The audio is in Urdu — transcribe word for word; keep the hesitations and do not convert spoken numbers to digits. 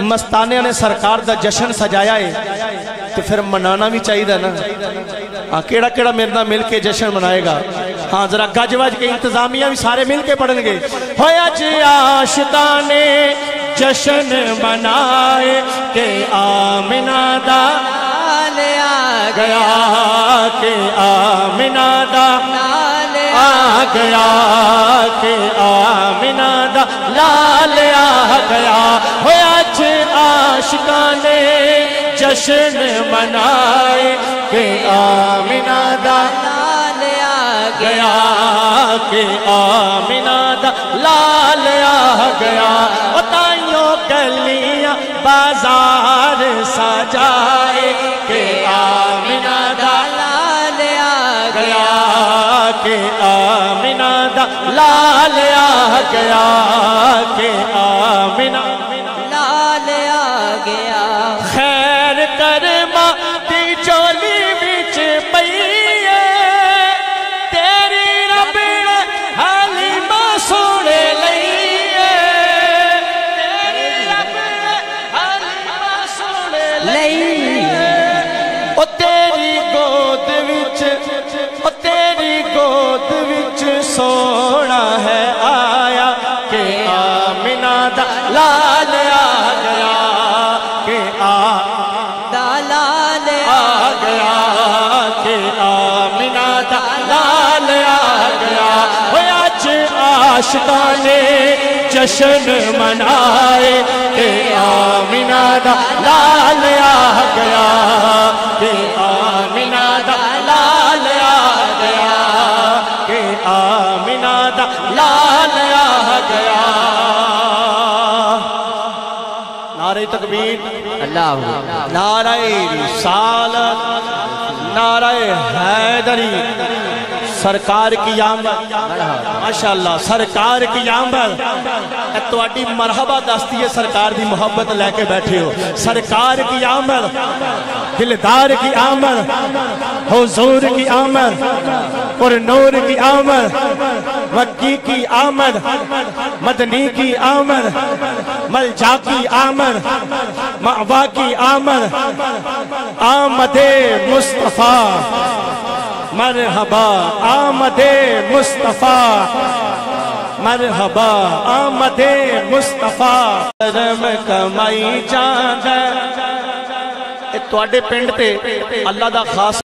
مستانیاں نے سرکار دا جشن سجایا ہے تو پھر منانا بھی چاہیے دا نا. ہاں کیڑا کیڑا میرے نہ مل کے جشن منائے گا. ہاں ذرا گج وج کے انتظامیہ بھی سارے مل کے پڑھن گے. ہویا جی عاشقاں نے جشن منائے کہ آمنہ دا لال آ گیا, کہ آمنہ دا لال آ گیا, کہ آمنہ دا لال آ گیا. ہویا جی عاشقاں نے جشن منائے کہ آمنہ دا لال آ گیا, کہ آمنہ دا لال آ گیا. اتائیوں گلیاں بازار سجائے کہ آمنہ دا لال آ گیا, کہ آمنہ دا لال آ گیا, کہ آمنہ لال آ گیا. خیر کرما دی چولی وچ پئی ہے, تیری رب نے حلیمہ سونے لئی ہے, تیری رب نے حلیمہ سونے لئی ہے. او تیری گود وچ, او تیری گود وچ سونا ہے آیا, کہ آمنہ دا لال آ گیا, کہ آمنہ لال آ گیا, کہ آمنہ دا لال آ گیا. ہویا جی عاشقاں نے جشن منائے کہ آمنہ دا لال آ گیا, کہ آمنہ دا لال آ گیا, کہ آمنہ دا لال آ گیا. نعرہ تکبیر, اللہ نعرہ رسالت, نعرہ حیدری. سرکار کی آمد, ماشاءاللہ سرکار کی آمد. تواڈی مرحبا دستی ہے, سرکار دی محبت لے کے بیٹھے ہو. سرکار کی آمد, دلدار کی آمد, حضور کی آمد, اور نور کی آمد, مکی کی آمد, مدنی کی آمد, ملجا کی آمد, مأوا کی آمد. آمد مصطفیٰ مرحبا, آمد مصطفیٰ مرحبا, آمد مصطفیٰ. کرم کمائی جان ہے, اے تواڈے پنڈ تے اللہ دا خاص